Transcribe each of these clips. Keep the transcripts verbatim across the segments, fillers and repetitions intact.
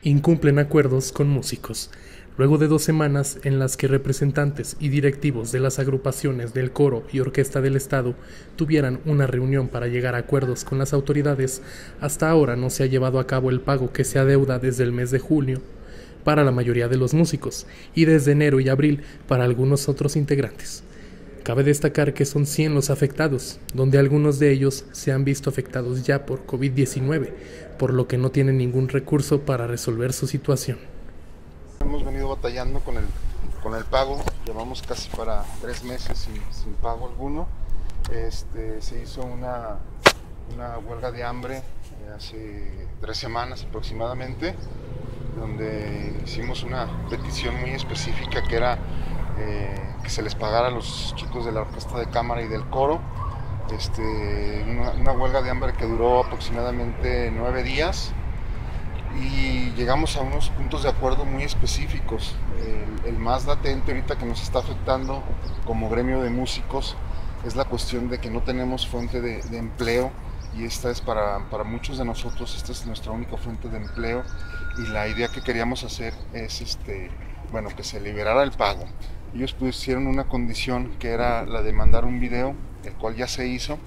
incumplen acuerdos con músicos. Luego de dos semanas en las que representantes y directivos de las agrupaciones del coro y orquesta del estado tuvieran una reunión para llegar a acuerdos con las autoridades, hasta ahora no se ha llevado a cabo el pago que se adeuda desde el mes de junio para la mayoría de los músicos y desde enero y abril para algunos otros integrantes. Cabe destacar que son cien los afectados, donde algunos de ellos se han visto afectados ya por COVID diecinueve, por lo que no tienen ningún recurso para resolver su situación. Hemos venido batallando con el, con el pago, llevamos casi para tres meses sin, sin pago alguno. Este, se hizo una, una huelga de hambre eh, hace tres semanas aproximadamente, donde hicimos una petición muy específica que era eh, que se les pagara a los chicos de la orquesta de cámara y del coro. Este, una, una huelga de hambre que duró aproximadamente nueve días. Y llegamos a unos puntos de acuerdo muy específicos. El, el más latente ahorita que nos está afectando como gremio de músicos es la cuestión de que no tenemos fuente de, de empleo, y esta es para, para muchos de nosotros, esta es nuestra única fuente de empleo, y la idea que queríamos hacer es este, bueno, que se liberara el pago. Ellos pusieron una condición que era la de mandar un video, el cual ya se hizo.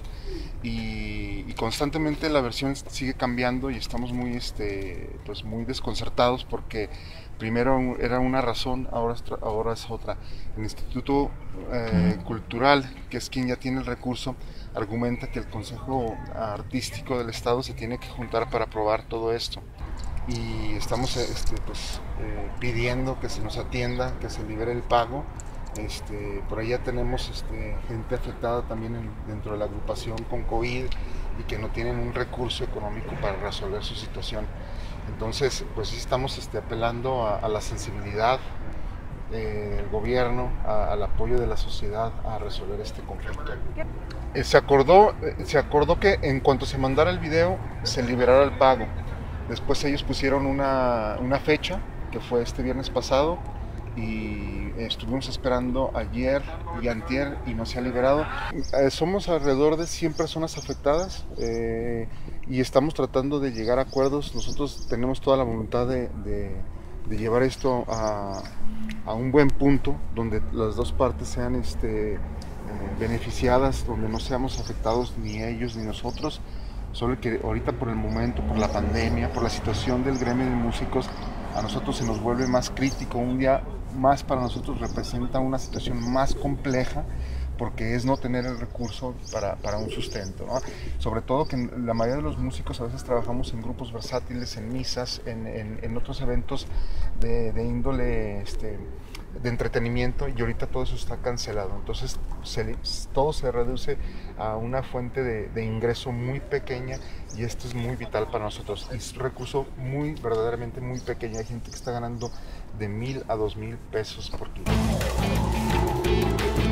Y, y constantemente la versión sigue cambiando y estamos muy, este, pues muy desconcertados porque primero era una razón, ahora es, ahora es otra. El Instituto eh, Cultural, que es quien ya tiene el recurso, argumenta que el Consejo Artístico del Estado se tiene que juntar para aprobar todo esto. Y estamos este, pues, eh, pidiendo que se nos atienda, que se libere el pago. Este, por ahí ya tenemos este, gente afectada también en, dentro de la agrupación con COVID y que no tienen un recurso económico para resolver su situación. Entonces, pues sí estamos este, apelando a, a la sensibilidad eh, del gobierno, a, al apoyo de la sociedad a resolver este conflicto. Eh, se, acordó, eh, se acordó que en cuanto se mandara el video, se liberara el pago. Después ellos pusieron una, una fecha, que fue este viernes pasado, y estuvimos esperando ayer y antier y no se ha liberado. Eh, somos alrededor de cien personas afectadas eh, y estamos tratando de llegar a acuerdos. Nosotros tenemos toda la voluntad de, de, de llevar esto a, a un buen punto donde las dos partes sean este, eh, beneficiadas, donde no seamos afectados ni ellos ni nosotros. Solo que ahorita por el momento, por la pandemia, por la situación del gremio de músicos, a nosotros se nos vuelve más crítico. Un día más para nosotros representa una situación más compleja porque es no tener el recurso para, para un sustento, ¿no? Sobre todo que la mayoría de los músicos a veces trabajamos en grupos versátiles, en misas, en, en, en otros eventos de, de índole este, de entretenimiento, y ahorita todo eso está cancelado. Entonces se, todo se reduce a una fuente de, de ingreso muy pequeña, y esto es muy vital para nosotros. Es un recurso muy, verdaderamente muy pequeño. Hay gente que está ganando de mil a dos mil pesos por kilo.